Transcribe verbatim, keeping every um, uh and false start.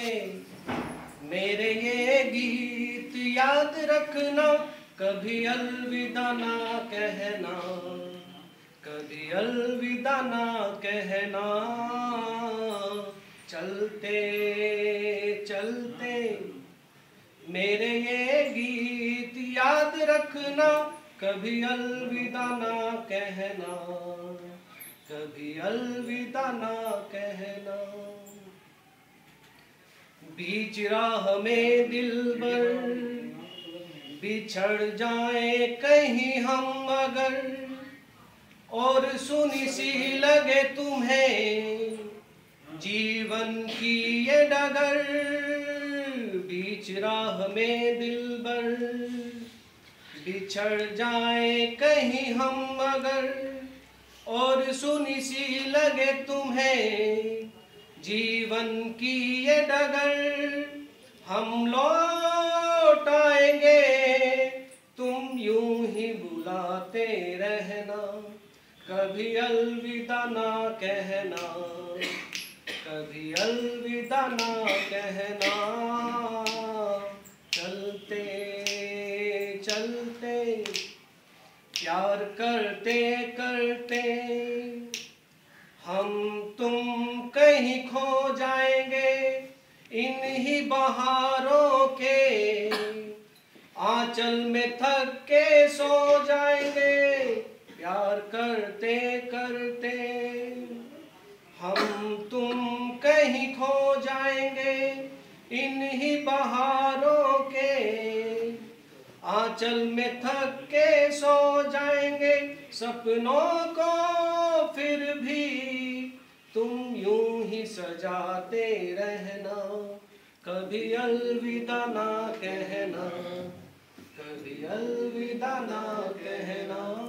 मेरे ये गीत याद रखना, कभी अलविदा ना कहना, कभी अलविदा ना कहना। चलते चलते मेरे ये गीत याद रखना, कभी अलविदा ना कहना, कभी अलविदा ना कहना। बीच राह में दिलबर बिछड़ जाए कहीं हम अगर, और सुनी सी लगे तुम्हें जीवन की ये डगर। बीच राह में दिलबर बिछड़ जाए कहीं हम अगर, और सुनी सी लगे तुम्हें जीवन की ये डगर। हम लौट आएंगे तुम यूं ही बुलाते रहना, कभी अलविदा ना कहना, कभी अलविदा ना कहना। चलते चलते प्यार करते करते हम तुम कहीं खो जाएंगे, इन्हीं बहारों के आंचल में थक के सो जाएंगे। प्यार करते करते हम तुम कहीं खो जाएंगे, इन्हीं बहारों के आंचल में थक के सो जाएंगे। सपनों को फिर भी तुम यूं ही सजाते रहना, कभी अलविदा ना कहना, कभी अलविदा ना कहना।